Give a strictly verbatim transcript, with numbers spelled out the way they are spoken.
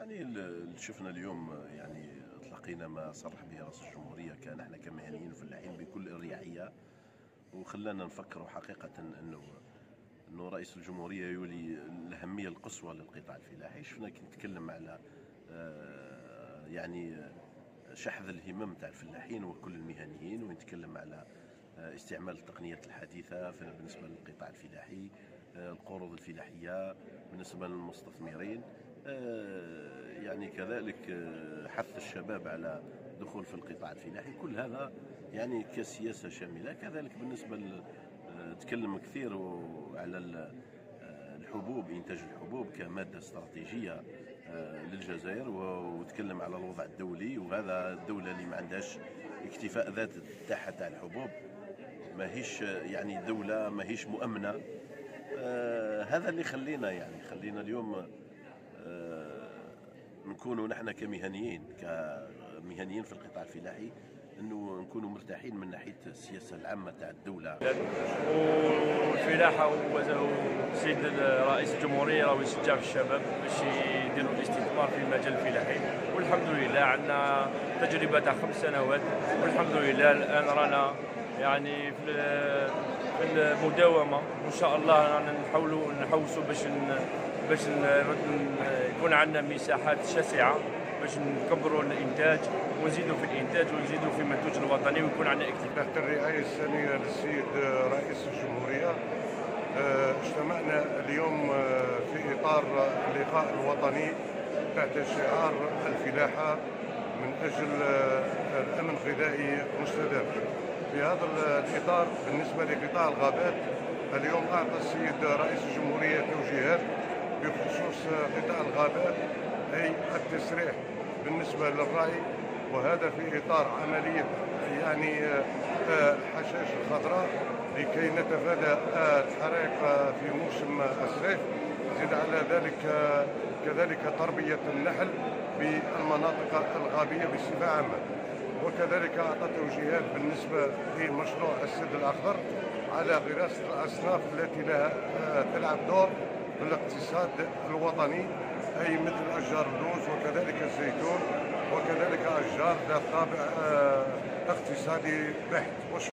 يعني ال- شفنا اليوم يعني تلقينا ما صرح به رئيس الجمهورية. كان احنا كمهنيين وفلاحين بكل اريحية، وخلانا نفكروا حقيقة انه انه رئيس الجمهورية يولي الأهمية القصوى للقطاع الفلاحي. شفنا كي نتكلم على آه، يعني شحذ الهمم تاع الفلاحين وكل المهنيين، ونتكلم على آه، استعمال التقنيات الحديثة في- بالنسبة للقطاع الفلاحي، آه، القروض الفلاحية بالنسبة للمستثمرين، آه، يعني كذلك آه، حث الشباب على الدخول في القطاع الفلاحي. كل هذا يعني كسياسة شاملة. كذلك بالنسبة ل- آه، تكلم كثير على ال- آه، الحبوب، إنتاج الحبوب كمادة استراتيجية آه، للجزائر، و- وتكلم على الوضع الدولي، وهذا الدولة اللي ما عندهاش اكتفاء ذات تاعها تاع الحبوب، ماهيش يعني دولة ماهيش مؤمنة. آه هذا اللي خلينا يعني خلينا اليوم آه نكونوا نحن كمهنيين كمهنيين في القطاع الفلاحي، انه نكونوا مرتاحين من ناحيه السياسه العامه تاع الدوله. والفلاحه وزه السيد رئيس الجمهوريه راه يشجع في الشباب باش يديروا الاستثمار في المجال الفلاحي، والحمد لله عندنا تجربه تاع خمس سنوات، والحمد لله الان رانا يعني في في المداومه، وان شاء الله رانا نحاولوا نحوسوا باش باش يكون عندنا مساحات شاسعه باش نكبروا الانتاج ونزيدوا في الانتاج ونزيدوا في المنتوج الوطني ويكون عندنا اكتفاء. تحت الرعاية السامية للسيد رئيس الجمهورية اجتمعنا اليوم في إطار اللقاء الوطني تحت شعار الفلاحة من أجل الأمن الغذائي مستدام. في هذا الإطار بالنسبة لقطاع الغابات، اليوم أعطى السيد رئيس الجمهورية توجيهات بخصوص قطاع الغابات، أي التسريح بالنسبة للرعي، وهذا في إطار عملية يعني الحشائش الخضراء لكي نتفادى الحرائق في موسم الصيف. زد على ذلك كذلك تربية النحل بالمناطق الغابية بصفة عامة، وكذلك أعطى توجيهات بالنسبة لمشروع السد الأخضر على غراسة الأصناف التي لها تلعب دور في الاقتصاد الوطني، أي مثل أشجار اللوز وكذلك الزيتون وكذلك أشجار ذات طابع اقتصادي بحت.